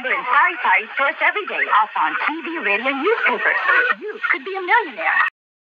number in sari stores every day, also on TV, radio, and newspapers. You could be a millionaire.